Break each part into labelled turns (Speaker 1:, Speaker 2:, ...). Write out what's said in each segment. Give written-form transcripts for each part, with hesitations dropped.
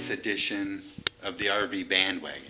Speaker 1: this edition of the RV Bandwagon.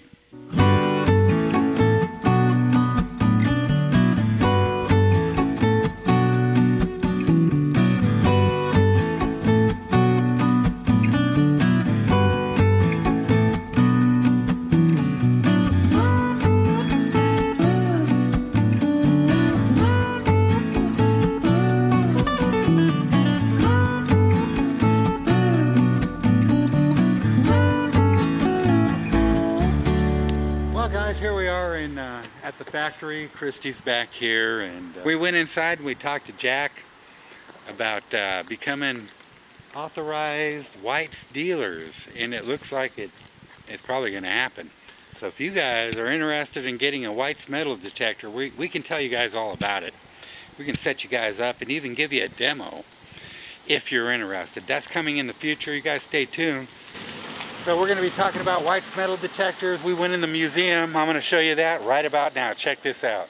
Speaker 1: Here we are at the factory. Christy's back here, and we went inside and we talked to Jack about becoming authorized whites dealers, and it looks like it's probably going to happen. So if you guys are interested in getting a whites metal detector, we can tell you guys all about it. We can set you guys up and even give you a demo if you're interested. That's coming in the future. You guys stay tuned. So we're going to be talking about whites metal detectors. We went in the museum. I'm going to show you that right about now. Check this out.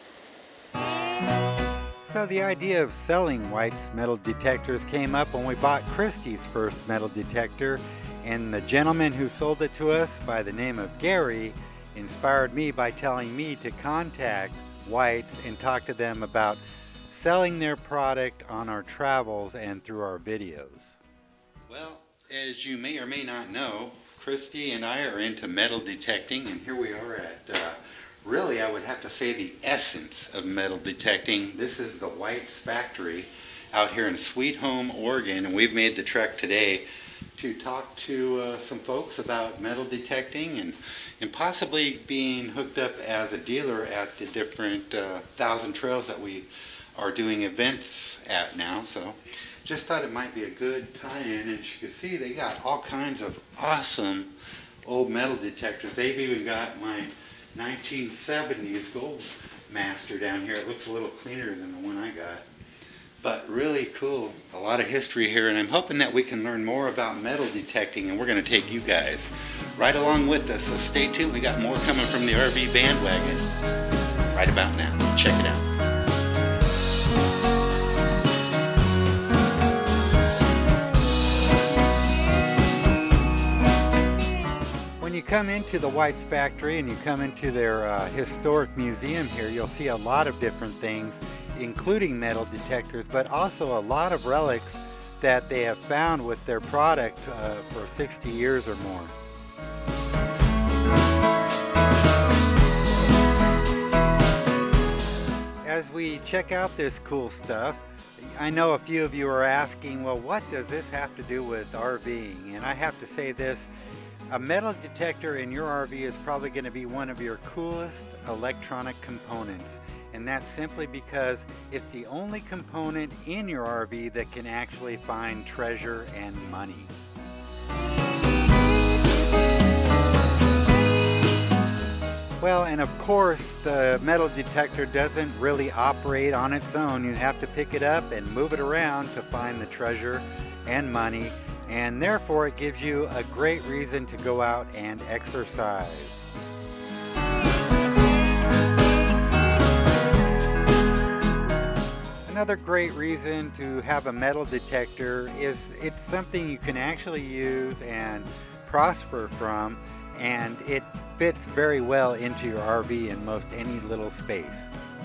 Speaker 1: So the idea of selling whites metal detectors came up when we bought Christy's first metal detector, and the gentleman who sold it to us by the name of Gary inspired me by telling me to contact Whites and talk to them about selling their product on our travels and through our videos. Well, as you may or may not know, Christy and I are into metal detecting, and here we are at, really I would have to say the essence of metal detecting. This is the Whites factory out here in Sweet Home, Oregon, and we've made the trek today to talk to some folks about metal detecting and possibly being hooked up as a dealer at the different Thousand Trails that we are doing events at now. So just thought it might be a good tie-in, and as you can see, they got all kinds of awesome old metal detectors. They've even got my 1970s Gold Master down here. It looks a little cleaner than the one I got, but really cool. A lot of history here, and I'm hoping that we can learn more about metal detecting, and we're going to take you guys right along with us. So stay tuned. We got more coming from the RV Bandwagon right about now. Check it out. When you come into the Whites factory and you come into their historic museum here, you'll see a lot of different things, including metal detectors, but also a lot of relics that they have found with their product for 60 years or more. As we check out this cool stuff, I know a few of you are asking, well, what does this have to do with RVing? And I have to say this. A metal detector in your RV is probably going to be one of your coolest electronic components, and that's simply because it's the only component in your RV that can actually find treasure and money. Well, and of course, the metal detector doesn't really operate on its own. You have to pick it up and move it around to find the treasure and money. And therefore it gives you a great reason to go out and exercise. Another great reason to have a metal detector is it's something you can actually use and prosper from, and it fits very well into your RV in most any little space.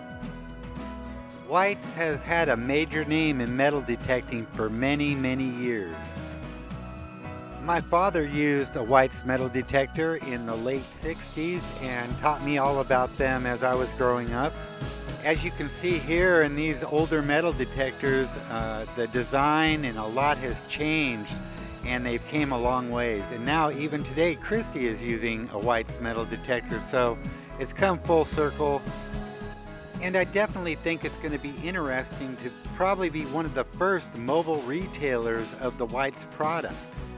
Speaker 1: Whites has had a major name in metal detecting for many, many years. My father used a Whites metal detector in the late 60s and taught me all about them as I was growing up. As you can see here in these older metal detectors, the design and a lot has changed, and they've came a long ways. And now even today, Christy is using a Whites metal detector, so it's come full circle. And I definitely think it's going to be interesting to probably be one of the first mobile retailers of the Whites product.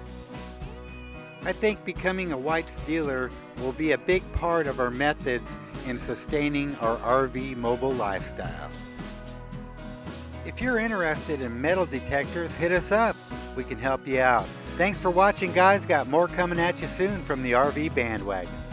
Speaker 1: I think becoming a Whites dealer will be a big part of our methods in sustaining our RV mobile lifestyle. If you're interested in metal detectors, hit us up. We can help you out. Thanks for watching, guys. Got more coming at you soon from the RV Bandwagon.